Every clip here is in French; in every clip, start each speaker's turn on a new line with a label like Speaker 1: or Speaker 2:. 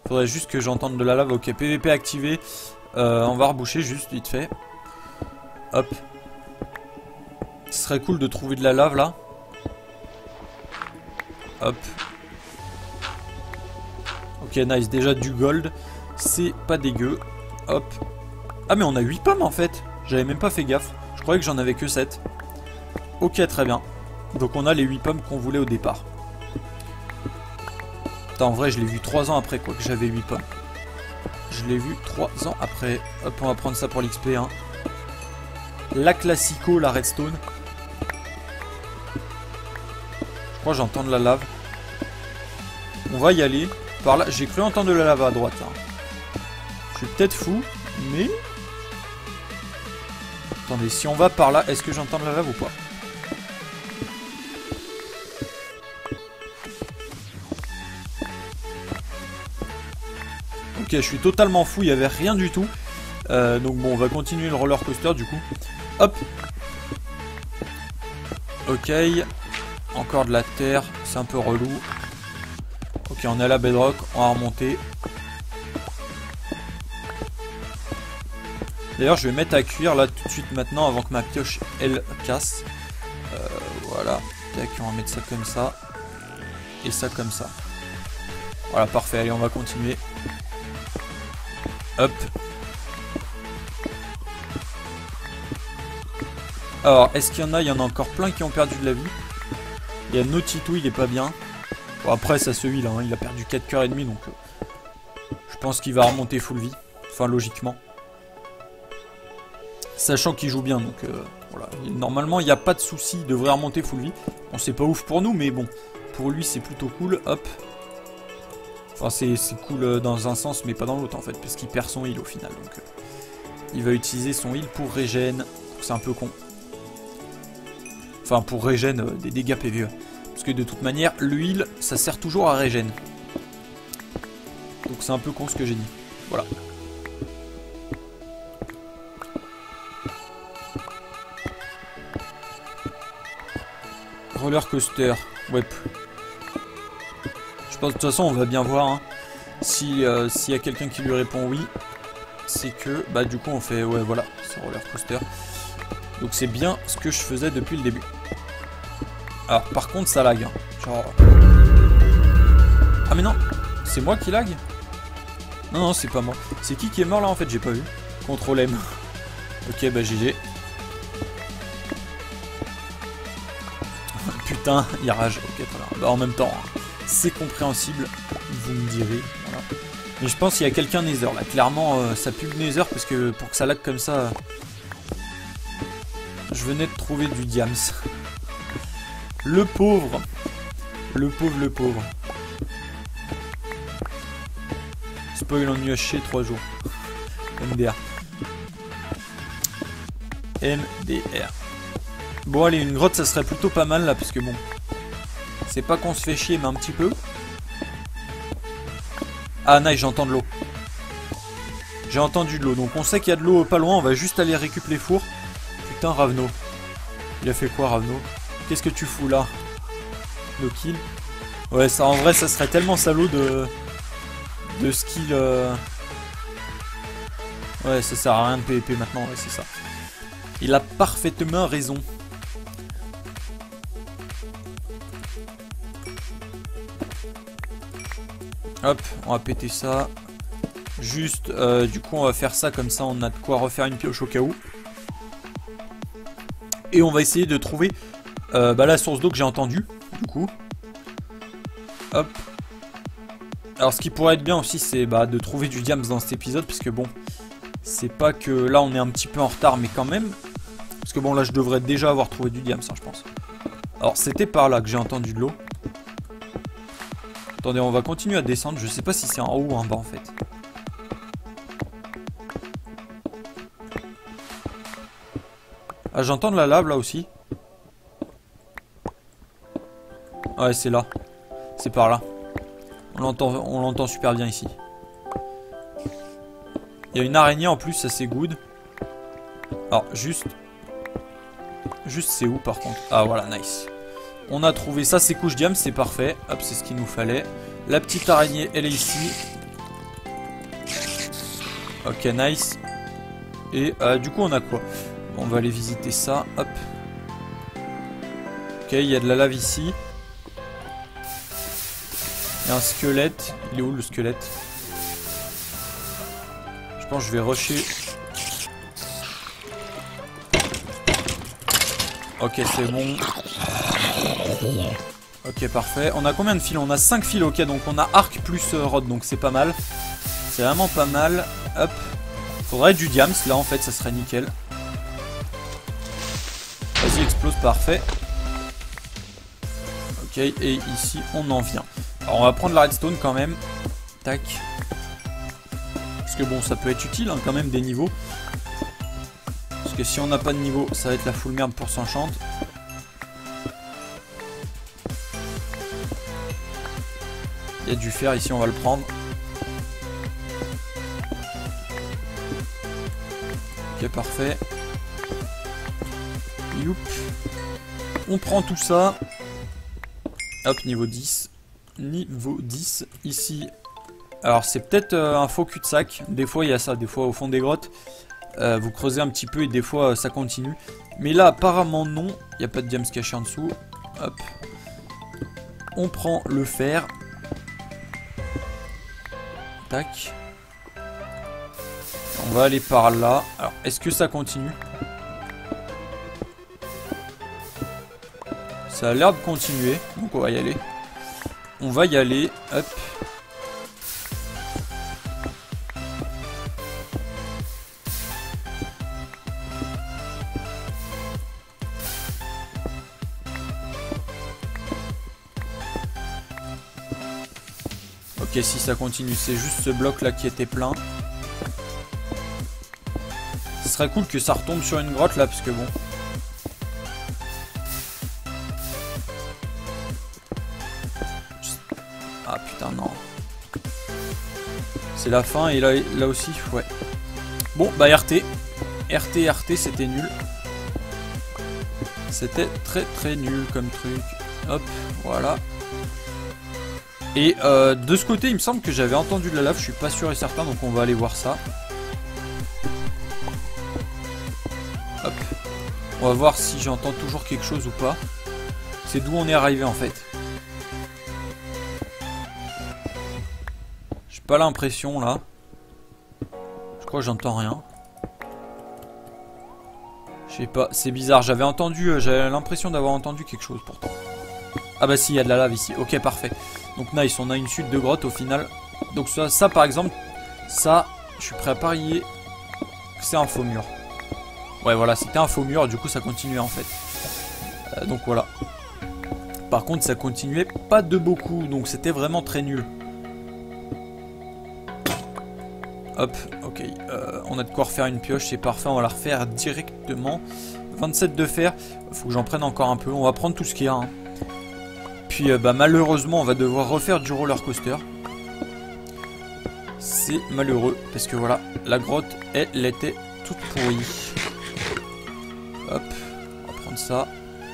Speaker 1: Faudrait juste que j'entende de la lave. Ok, PVP activé. On va reboucher juste vite fait. Hop. Ce serait cool de trouver de la lave là. Hop. Ok, nice. Déjà du gold. C'est pas dégueu. Hop. Ah, mais on a 8 pommes en fait. J'avais même pas fait gaffe. Je croyais que j'en avais que 7. Ok, très bien. Donc on a les 8 pommes qu'on voulait au départ. Putain, en vrai, je l'ai vu 3 ans après quoi que j'avais 8 pommes. Je l'ai vu 3 ans après. Hop, on va prendre ça pour l'XP. Hein. La classico, la redstone. Je crois que j'entends de la lave. On va y aller. Par là, j'ai cru entendre de la lave à droite. Hein. Je suis peut-être fou, mais... Attendez, si on va par là, est-ce que j'entends de la lave ou pas? Ok, je suis totalement fou, il n'y avait rien du tout. Donc bon, on va continuer le roller coaster du coup. Hop. Ok. Encore de la terre, c'est un peu relou. Ok, on est à la bedrock, on va remonter. D'ailleurs, je vais mettre à cuire là tout de suite maintenant avant que ma pioche elle casse. Voilà. Tac, on va mettre ça comme ça. Et ça comme ça. Voilà, parfait. Allez, on va continuer. Hop. Alors, est-ce qu'il y en a? Il y en a encore plein qui ont perdu de la vie. Il y a Notito, il est pas bien. Bon, après, ça se heal, hein. Il a perdu 4 cœurs et demi, donc je pense qu'il va remonter full vie. Enfin, logiquement. Sachant qu'il joue bien, donc voilà. Normalement, il n'y a pas de souci, il devrait remonter full vie. Bon, c'est pas ouf pour nous, mais bon, pour lui, c'est plutôt cool. Hop. Enfin, c'est cool dans un sens, mais pas dans l'autre, en fait, parce qu'il perd son heal au final. Donc, il va utiliser son heal pour régène. C'est un peu con. Enfin, pour régène des dégâts PvE. Parce que de toute manière, l'huile, ça sert toujours à régène. Donc, c'est un peu con ce que j'ai dit. Voilà. Roller coaster, ouais. Je pense de toute façon on va bien voir hein. S'il y a quelqu'un qui lui répond oui, c'est que bah du coup on fait ouais voilà, c'est roller coaster. Donc c'est bien ce que je faisais depuis le début. Alors par contre ça lag hein. Genre... Ah mais non, c'est moi qui lag? Non non c'est pas moi. C'est qui est mort là en fait, j'ai pas vu. Contrôle M. Ok bah GG. Putain, il rage. Ok, très bien. Bah, en même temps, c'est compréhensible, vous me direz. Voilà. Mais je pense qu'il y a quelqu'un Nether là. Clairement, ça pue le Nether parce que pour que ça lag comme ça, je venais de trouver du diams. Le pauvre. Le pauvre, le pauvre. Spoil en UHC 3 jours. MDR. MDR. Bon allez, une grotte ça serait plutôt pas mal là, parce que bon, c'est pas qu'on se fait chier mais un petit peu. Ah nice, j'entends de l'eau. J'ai entendu de l'eau, donc on sait qu'il y a de l'eau pas loin, on va juste aller récupérer les fours. Putain Ravno. Il a fait quoi Ravno? Qu'est-ce que tu fous là? No kill. Ouais ça en vrai ça serait tellement salaud de skill. Ouais ça sert à rien de PvP maintenant, ouais c'est ça. Il a parfaitement raison. Hop, on va péter ça. Juste, du coup, on va faire ça comme ça. On a de quoi refaire une pioche au cas où. Et on va essayer de trouver bah, la source d'eau que j'ai entendue. Du coup. Hop. Alors, ce qui pourrait être bien aussi, c'est bah, de trouver du diams dans cet épisode. Puisque bon, c'est pas que là, on est un petit peu en retard, mais quand même. Parce que bon, là, je devrais déjà avoir trouvé du diams, hein, je pense. Alors, c'était par là que j'ai entendu de l'eau. Attendez, on va continuer à descendre. Je sais pas si c'est en haut ou en bas en fait. Ah, j'entends de la lave là aussi. Ouais, c'est là. C'est par là. On l'entend super bien ici. Il y a une araignée en plus, ça c'est good. Alors, juste c'est où par contre? Ah voilà, nice. On a trouvé ça, c'est couche diam, c'est parfait. Hop, c'est ce qu'il nous fallait. La petite araignée, elle est ici. Ok, nice. Et du coup, on a quoi? On va aller visiter ça. Hop. Ok, il y a de la lave ici. Il y a un squelette. Il est où le squelette? Je pense que je vais rusher. Ok, c'est bon. Ok, parfait. On a combien de fils? On a 5 fils, ok. Donc on a arc plus rod, donc c'est pas mal. C'est vraiment pas mal. Hop. Faudrait du diams, là en fait, ça serait nickel. Vas-y, explose, parfait. Ok, et ici, on en vient. Alors on va prendre la redstone quand même. Tac. Parce que bon, ça peut être utile hein, quand même des niveaux. Parce que si on n'a pas de niveau, ça va être la full merde pour s'enchant. Il y a du fer ici, on va le prendre. Ok, parfait. Youp. On prend tout ça. Hop, niveau 10. Niveau 10. Ici. Alors, c'est peut-être un faux cul-de-sac. Des fois, il y a ça. Des fois, au fond des grottes, vous creusez un petit peu et des fois, ça continue. Mais là, apparemment, non. Il n'y a pas de diams caché en dessous. Hop. On prend le fer. Tac. On va aller par là. Alors, est-ce que ça continue? Ça a l'air de continuer. Donc, on va y aller. On va y aller. Hop. Ok, si ça continue, c'est juste ce bloc là qui était plein. Ce serait cool que ça retombe sur une grotte là, parce que bon. Ah putain, non. C'est la fin et là aussi, ouais. Bon, bah RT. RT, c'était nul. C'était très nul comme truc. Hop, voilà. Et de ce côté, il me semble que j'avais entendu de la lave, je suis pas sûr et certain, donc on va aller voir ça. Hop. On va voir si j'entends toujours quelque chose ou pas. C'est d'où on est arrivé en fait. J'ai pas l'impression là. Je crois que j'entends rien. Je sais pas, c'est bizarre, j'avais l'impression d'avoir entendu quelque chose pourtant. Ah bah si, il y a de la lave ici, ok parfait. Donc nice, on a une suite de grottes au final. Donc ça par exemple, ça, je suis prêt à parier que c'est un faux mur. Ouais voilà, c'était un faux mur, du coup ça continuait en fait. Donc voilà. Par contre ça continuait pas de beaucoup, donc c'était vraiment très nul. Hop, ok, on a de quoi refaire une pioche, c'est parfait, on va la refaire directement. 27 de fer, faut que j'en prenne encore un peu, on va prendre tout ce qu'il y a. Hein. Puis bah, malheureusement on va devoir refaire du roller coaster. C'est malheureux, parce que voilà, la grotte, elle était toute pourrie. Hop, on va prendre ça.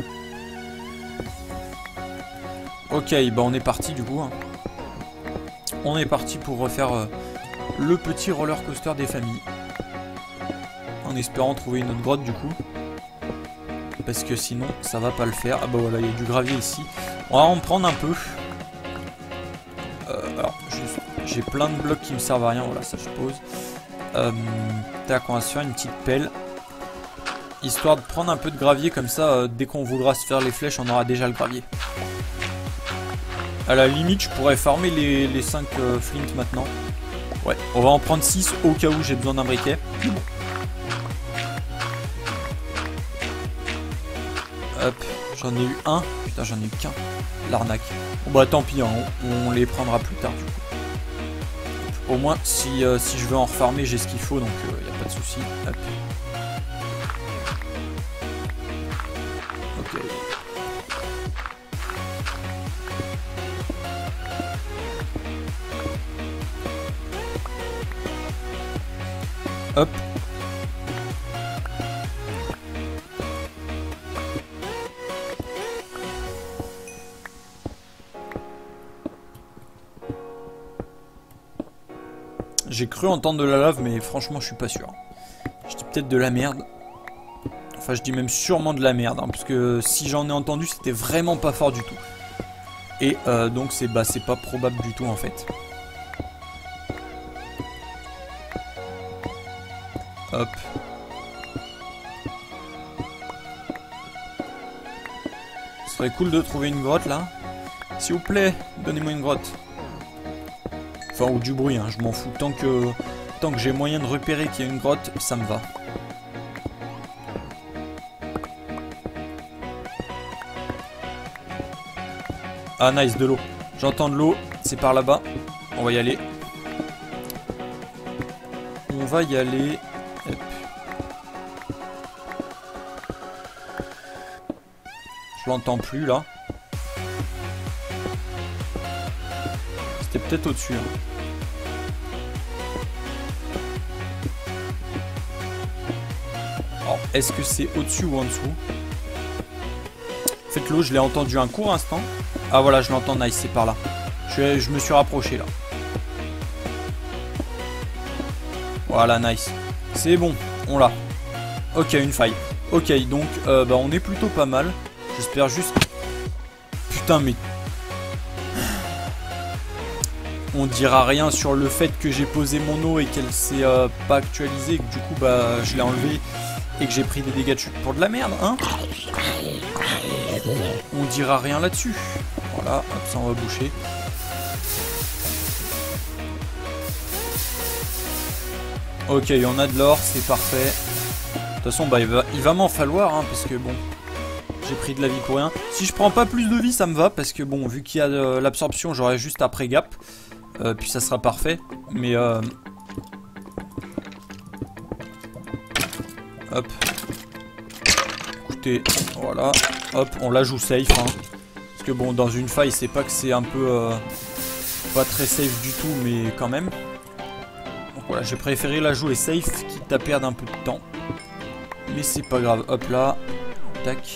Speaker 1: Ok, bah on est parti du coup. Hein. On est parti pour refaire le petit roller coaster des familles. En espérant trouver une autre grotte du coup. Parce que sinon ça va pas le faire. Ah bah voilà, il y a du gravier ici. On va en prendre un peu. Alors, j'ai plein de blocs qui me servent à rien. Voilà, ça je pose. Tac, on va se faire une petite pelle. Histoire de prendre un peu de gravier comme ça, dès qu'on voudra se faire les flèches, on aura déjà le gravier. À la limite, je pourrais farmer les 5 flint maintenant. Ouais, on va en prendre 6 au cas où j'ai besoin d'un briquet. Hop, j'en ai eu un. Putain, j'en ai eu qu'un. L'arnaque. Bon bah tant pis, hein, on les prendra plus tard du coup. Au moins, si je veux en refarmer, j'ai ce qu'il faut, donc il n'y a pas de souci. Hop. Ok. Hop. J'ai cru entendre de la lave, mais franchement, je suis pas sûr. Je dis peut-être de la merde. Enfin, je dis même sûrement de la merde, hein, parce que si j'en ai entendu, c'était vraiment pas fort du tout. Et donc, c'est pas probable du tout, en fait. Hop. Ce serait cool de trouver une grotte, là. S'il vous plaît, donnez-moi une grotte. Enfin, ou du bruit, hein, je m'en fous. Tant que j'ai moyen de repérer qu'il y a une grotte, ça me va. Ah, nice, de l'eau. J'entends de l'eau, c'est par là-bas. On va y aller. On va y aller. Hop. Je l'entends plus, là. C'était peut-être au-dessus. Hein. Alors, est-ce que c'est au-dessus ou en dessous? En fait, l'eau, je l'ai entendu un court instant. Ah, voilà, je l'entends, nice, c'est par là. Je me suis rapproché, là. Voilà, nice. C'est bon, on l'a. Ok, une faille. Ok, donc, on est plutôt pas mal. J'espère juste... Putain, mais... On dira rien sur le fait que j'ai posé mon eau et qu'elle s'est pas actualisée. Et que du coup, je l'ai enlevé et que j'ai pris des dégâts de chute pour de la merde, hein. On dira rien là-dessus. Voilà, hop, ça on va boucher. Ok, il y en a de l'or, c'est parfait. De toute façon, il va m'en falloir, hein, parce que bon, j'ai pris de la vie pour rien. Si je prends pas plus de vie, ça me va, parce que bon, vu qu'il y a de l'absorption, j'aurai juste après gap. Puis ça sera parfait. Mais hop. Écoutez, voilà. Hop, on la joue safe, hein. Parce que bon, dans une faille, c'est pas que c'est un peu pas très safe du tout, mais quand même. Donc voilà, j'ai préféré la jouer safe, quitte à perdre un peu de temps. Mais c'est pas grave. Hop là. Tac.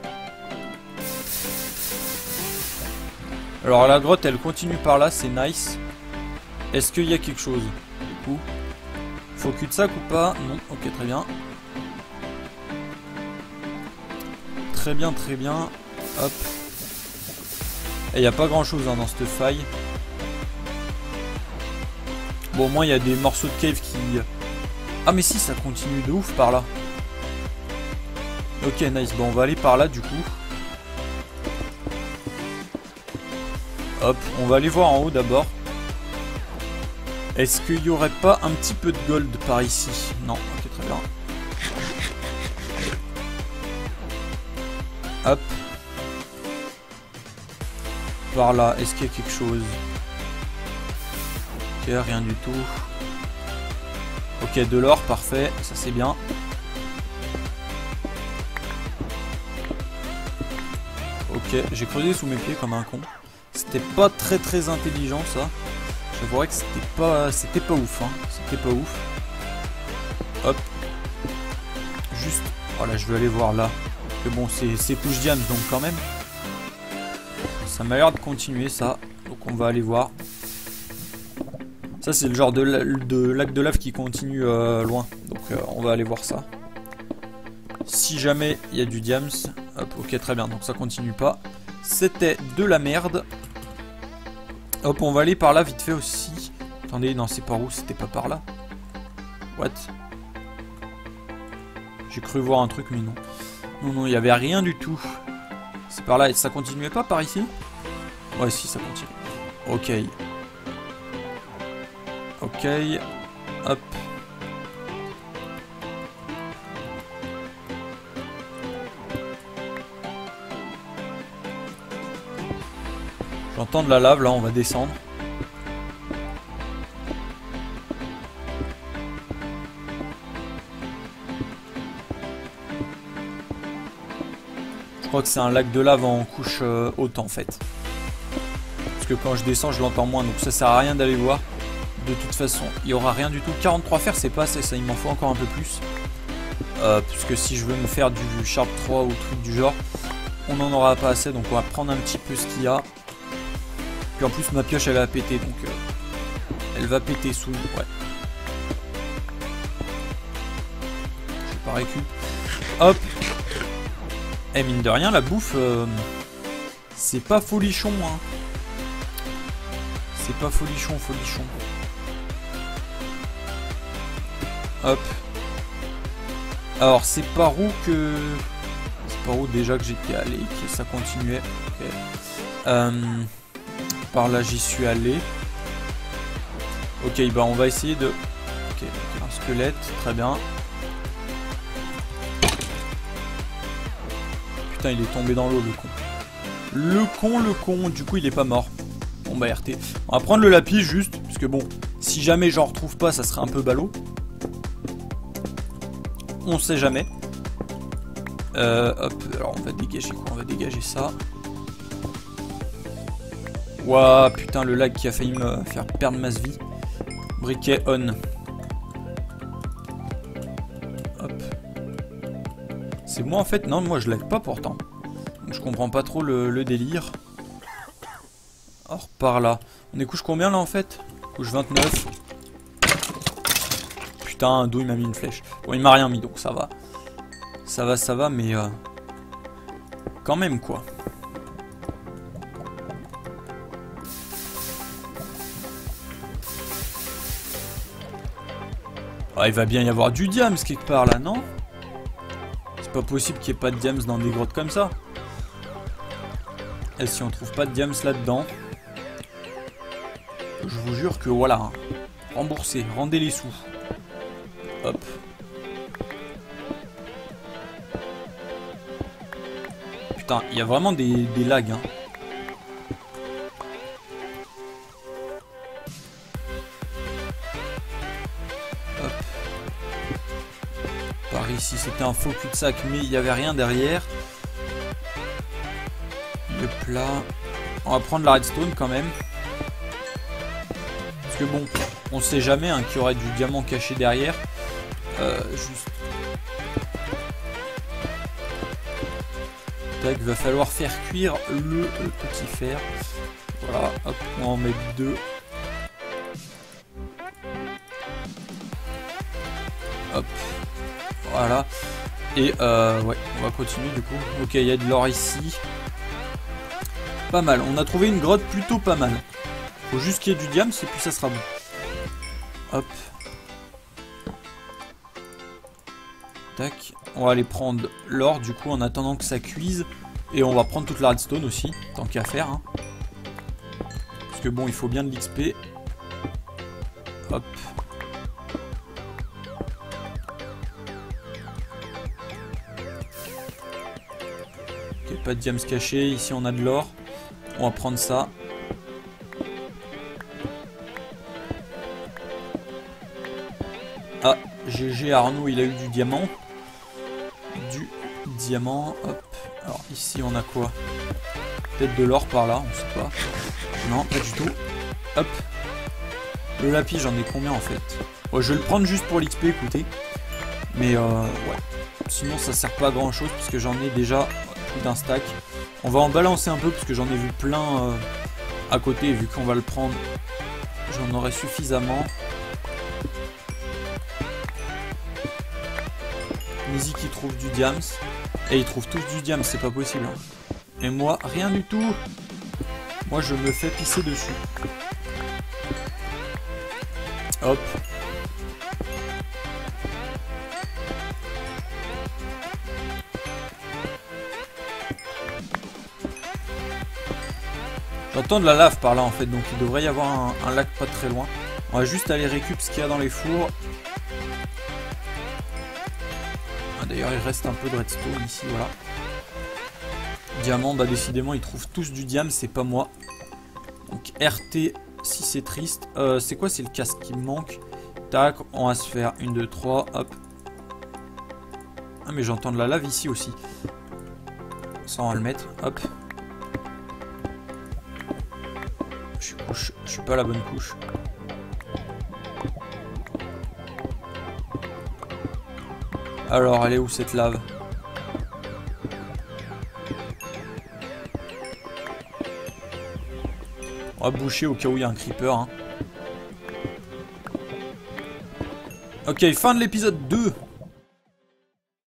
Speaker 1: Alors la grotte, elle continue par là, c'est nice. Est-ce qu'il y a quelque chose? Du coup, faut cul-de-sac ou pas? Non, ok, très bien. Très bien, très bien. Hop. Et il n'y a pas grand-chose hein, dans cette faille. Bon, au moins, il y a des morceaux de cave qui... Ah, mais si, ça continue de ouf par là. Ok, nice. Bon, on va aller par là, du coup. Hop, on va aller voir en haut d'abord. Est-ce qu'il n'y aurait pas un petit peu de gold par ici? Non, ok, très bien. Hop. Par là, est-ce qu'il y a quelque chose? Ok, rien du tout. Ok, de l'or, parfait, ça c'est bien. Ok, j'ai creusé sous mes pieds comme un con. C'était pas très intelligent ça. J'avouerais que c'était pas ouf, hein. C'était pas ouf. Hop. Juste, voilà, je vais aller voir là. Que bon, c'est push diams donc quand même. Ça m'a l'air de continuer ça. Donc on va aller voir. Ça c'est le genre de lac de lave qui continue loin. Donc on va aller voir ça. Si jamais il y a du diams. Hop, ok, très bien. Donc ça continue pas. C'était de la merde. Hop, on va aller par là vite fait aussi. Attendez, non, c'est par où? C'était pas par là. What? J'ai cru voir un truc, mais non. Non, il n'y avait rien du tout. C'est par là. Et ça continuait pas par ici? Ouais, si, ça continue. Ok. Ok. Hop. J'entends de la lave, là, on va descendre. Je crois que c'est un lac de lave en couche haute, en fait. Parce que quand je descends, je l'entends moins, donc ça sert à rien d'aller voir. De toute façon, il n'y aura rien du tout. 43 fers, c'est pas assez, ça, il m'en faut encore un peu plus. Puisque si je veux me faire du Sharp 3 ou truc du genre, on n'en aura pas assez, donc on va prendre un petit peu ce qu'il y a. Puis en plus ma pioche elle a pété donc Elle va péter sous. Ouais. J'ai pas récup. Hop. Et mine de rien, la bouffe, c'est pas folichon, hein. C'est pas folichon. Hop. Alors, c'est par où que... C'est par où déjà que j'étais allé, que ça continuait. Okay. Par là, j'y suis allé. Ok, bah on va essayer de... Ok, un squelette, très bien. Putain, il est tombé dans l'eau, le con. Le con, du coup il est pas mort. Bon bah RT. On va prendre le lapis juste, parce que bon, si jamais j'en retrouve pas, ça serait un peu ballot. On sait jamais. Hop, alors on va dégager quoi? On va dégager ça. Ouah, putain, le lag qui a failli me faire perdre ma vie. Briquet on. Hop. C'est moi en fait? Non, moi je lag pas pourtant. Donc, je comprends pas trop le délire. Or par là. On est couche combien là en fait? Couche 29. Putain, d'où il m'a mis une flèche. Bon, il m'a rien mis donc ça va. Ça va, mais quand même quoi. Ah, il va bien y avoir du diams quelque part là, non? C'est pas possible qu'il n'y ait pas de diams dans des grottes comme ça. Et si on trouve pas de diams là-dedans, je vous jure que voilà, hein. Remboursez, rendez les sous. Hop. Putain, il y a vraiment des lags, hein. Hop. Par ici, c'était un faux cul-de-sac, mais il n'y avait rien derrière. Hop là. On va prendre la redstone quand même. Parce que bon, on sait jamais hein, qu'il y aurait du diamant caché derrière. Juste. Tac, va falloir faire cuire le petit fer. Voilà, hop, on va en mettre 2. Hop, voilà. Et ouais, on va continuer du coup. Ok, il y a de l'or ici. Pas mal, on a trouvé une grotte plutôt pas mal. Faut juste qu'il y ait du diamant et puis ça sera bon. Hop. Tac. On va aller prendre l'or du coup en attendant que ça cuise. Et on va prendre toute la redstone aussi, tant qu'à faire. Hein. Parce que bon, il faut bien de l'XP. Hop. Ok, pas de diams caché. Ici on a de l'or. On va prendre ça. Ah, GG Arnaud, il a eu du diamant. Du diamant, hop. Alors ici on a quoi? Peut-être de l'or par là, on sait pas. Non, pas du tout. Hop. Le lapis, j'en ai combien en fait? Bon, je vais le prendre juste pour l'XP, écoutez. Mais ouais. Sinon ça sert pas à grand chose parce que j'en ai déjà plus d'un stack. On va en balancer un peu parce que j'en ai vu plein à côté. Et vu qu'on va le prendre, j'en aurai suffisamment. Nizi qui trouve du diams. Et ils trouvent tous du diams, c'est pas possible. Hein. Et moi, rien du tout. Moi, je me fais pisser dessus. Hop. J'entends de la lave par là en fait, donc il devrait y avoir un lac pas très loin. On va juste aller récupérer ce qu'il y a dans les fours. D'ailleurs il reste un peu de redstone ici, voilà. Diamant, bah décidément ils trouvent tous du diam, c'est pas moi. Donc RT, si c'est triste. C'est quoi, c'est le casque qui me manque. Tac, on va se faire 1, 2, 3, hop. Ah mais j'entends de la lave ici aussi. Ça on va le mettre, hop. Je suis pas à la bonne couche. Alors, elle est où cette lave? On va boucher au cas où il y a un creeper. Hein. Ok, fin de l'épisode 2.